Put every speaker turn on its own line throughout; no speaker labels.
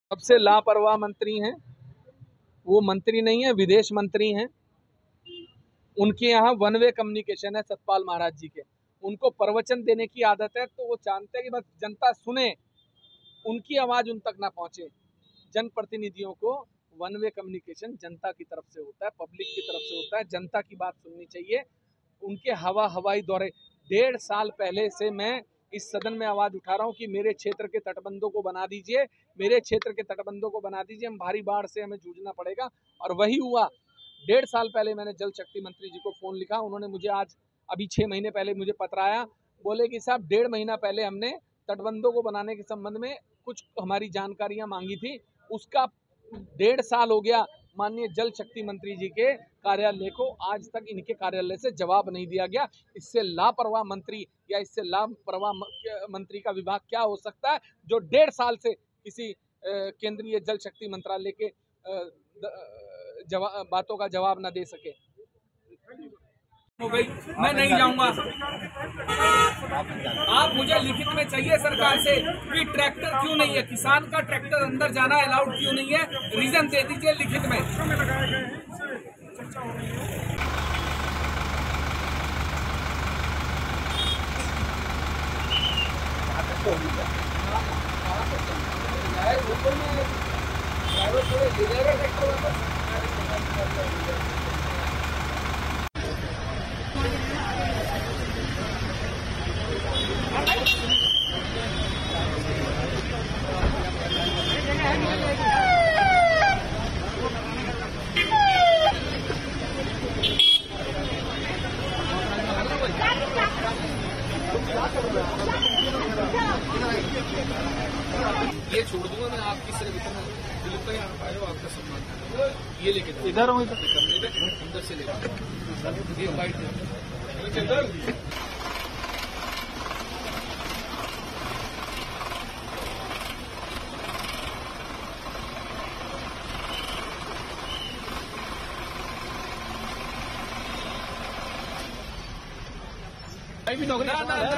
सबसे लापरवाह मंत्री हैं वो मंत्री नहीं है, विदेश मंत्री हैं। उनके यहाँ वन वे कम्युनिकेशन है सतपाल महाराज जी के। उनको प्रवचन देने की आदत है, तो वो जानते हैं कि बस जनता सुने, उनकी आवाज उन तक ना पहुंचे। जनप्रतिनिधियों को वन वे कम्युनिकेशन जनता की तरफ से होता है, पब्लिक की तरफ से होता है। जनता की बात सुननी चाहिए। उनके हवाई दौरे 1.5 साल पहले से मैं इस सदन में आवाज उठा रहा हूं कि मेरे क्षेत्र के तटबंधों को बना दीजिए, मेरे क्षेत्र के तटबंधों को बना दीजिए, हम भारी बाढ़ से हमें जूझना पड़ेगा। और वही हुआ। 1.5 साल पहले मैंने जल शक्ति मंत्री जी को फोन लिखा। उन्होंने मुझे आज अभी 6 महीने पहले मुझे पत्र आया, बोले कि साहब 1.5 महीना पहले हमने तटबंधों को बनाने के संबंध में कुछ हमारी जानकारियां मांगी थी, उसका 1.5 साल हो गया। माननीय जल शक्ति मंत्री जी के कार्यालय को आज तक इनके कार्यालय से जवाब नहीं दिया गया। इससे लापरवाह मंत्री या इससे लापरवाह मंत्री का विभाग क्या हो सकता है जो 1.5 साल से किसी केंद्रीय जल शक्ति मंत्रालय के बातों का जवाब न दे सके।
हो गई, मैं नहीं जाऊंगा। आप मुझे लिखित में चाहिए सरकार से कि ट्रैक्टर क्यों नहीं है, किसान का ट्रैक्टर अंदर जाना अलाउड क्यों नहीं है, रीजन दे दीजिए लिखित में। ये छोड़ दूंगा मैं आपकी सिर्फ आपका सम्मान। ये लेके इधर हूँ, अंदर से लेकर ये बाइट भी नौकरी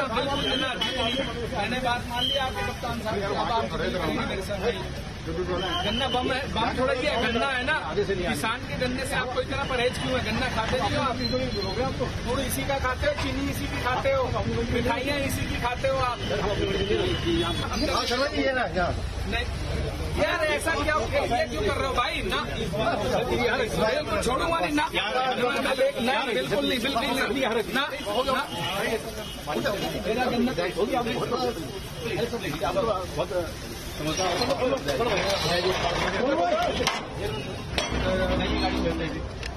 मैंने बात मान ली आपके कप्तान साहब। मेरे साथ गन्ना बम थोड़ा किया, गन्ना है ना, किसान के गन्ने से आपको इतना परहेज क्यों है? गन्ना खाते नहीं हो आप? गुड़ इसी का खाते हो, चीनी इसी की खाते हो, मिठाइयाँ इसी की खाते हो आप। नहीं यार, ऐसा क्या ये क्यों कर रहे हो भाई? ना बिल्कुल छोड़ूंगा नहीं ना, बिल्कुल नहीं, बिल्कुल नहीं ना। मेरा गन्ना